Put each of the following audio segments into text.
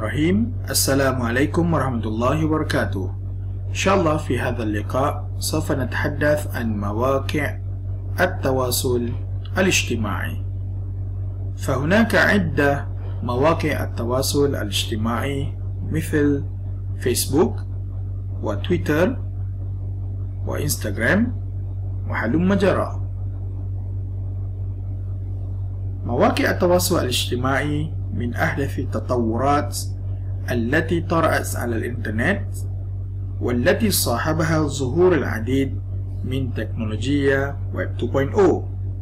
الرحيم. السلام عليكم ورحمة الله وبركاته. إن شاء الله في هذا اللقاء سوف نتحدث عن مواقع التواصل الاجتماعي. فهناك عدة مواقع التواصل الاجتماعي مثل فيسبوك وتويتر وإنستغرام وهلم جرى. مواقع التواصل الاجتماعي من أحدث التطورات التي طرأت على الإنترنت، والتي صاحبها ظهور العديد من تكنولوجيا ويب 2.0.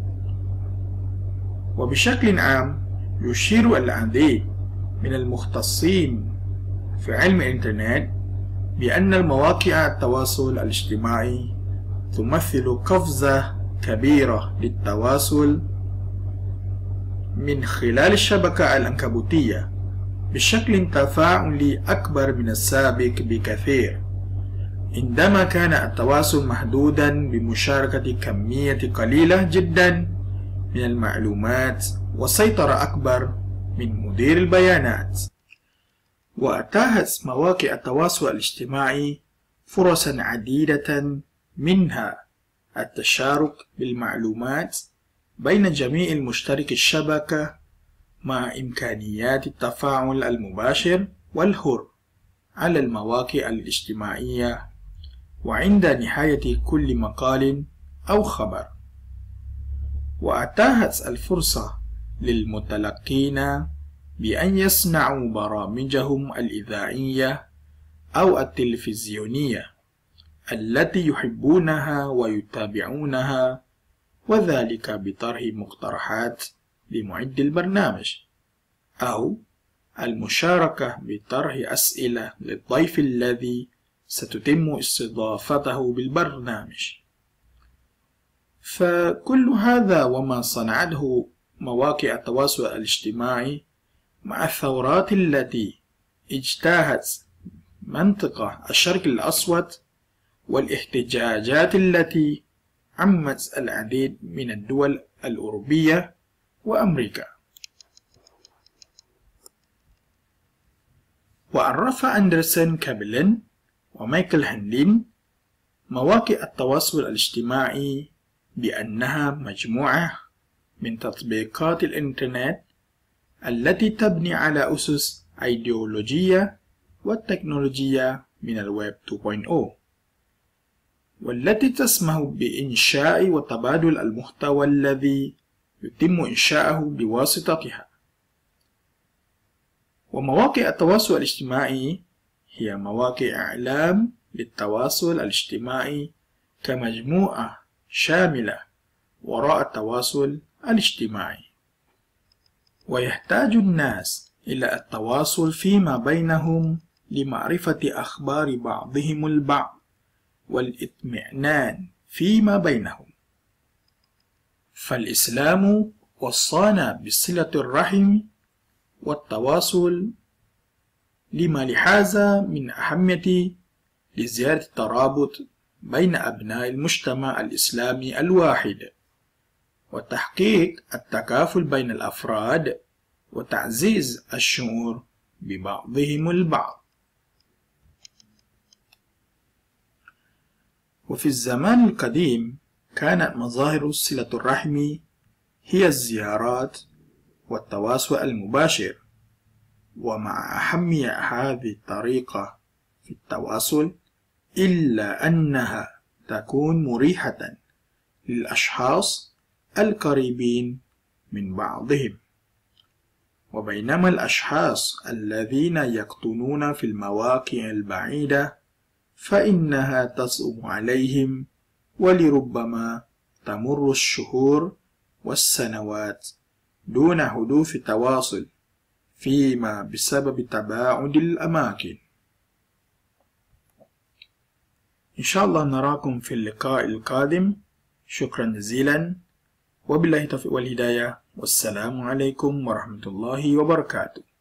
وبشكل عام يشير العديد من المختصين في علم الإنترنت بأن المواقع التواصل الاجتماعي تمثل قفزة كبيرة للتواصل من خلال الشبكة العنكبوتية بشكل تفاعلي أكبر من السابق بكثير، عندما كان التواصل محدودا بمشاركة كمية قليلة جدا من المعلومات وسيطرة أكبر من مدير البيانات. وأتاحت مواقع التواصل الاجتماعي فرصا عديدة، منها التشارك بالمعلومات بين جميع المشتركي الشبكة مع إمكانيات التفاعل المباشر والحر على المواقع الاجتماعية وعند نهاية كل مقال أو خبر. وأتاحت الفرصة للمتلقين بأن يصنعوا برامجهم الإذاعية أو التلفزيونية التي يحبونها ويتابعونها، وذلك بطرح مقترحات لمعد البرنامج أو المشاركة بطرح أسئلة للضيف الذي ستتم استضافته بالبرنامج. فكل هذا وما صنعته مواقع التواصل الاجتماعي مع الثورات التي اجتاحت منطقة الشرق الأوسط والاحتجاجات التي عمت العديد من الدول الأوروبية وأمريكا. وعرف أندرسون كابلن ومايكل هاندين مواقع التواصل الاجتماعي بأنها مجموعة من تطبيقات الإنترنت التي تبني على أسس أيديولوجية والتكنولوجيا من الويب 2.0، والتي تسمح بإنشاء وتبادل المحتوى الذي يتم إنشاؤه بواسطتها. ومواقع التواصل الاجتماعي هي مواقع إعلام للتواصل الاجتماعي كمجموعة شاملة وراء التواصل الاجتماعي. ويحتاج الناس إلى التواصل فيما بينهم لمعرفة أخبار بعضهم البعض والاطمئنان فيما بينهم. فالإسلام وصانا بصلة الرحم والتواصل لما لهذا من أهمية لزيادة الترابط بين أبناء المجتمع الإسلامي الواحد، وتحقيق التكافل بين الأفراد، وتعزيز الشعور ببعضهم البعض. وفي الزمان القديم كانت مظاهر صلة الرحم هي الزيارات والتواصل المباشر. ومع أهمية هذه الطريقة في التواصل، إلا أنها تكون مريحة للأشخاص القريبين من بعضهم، وبينما الأشخاص الذين يقطنون في المواقع البعيدة فإنها تصعب عليهم، ولربما تمر الشهور والسنوات دون حدوث تواصل فيما بسبب تباعد الأماكن. إن شاء الله نراكم في اللقاء القادم. شكرا جزيلا، وبالله التوفيق والهداية، والسلام عليكم ورحمة الله وبركاته.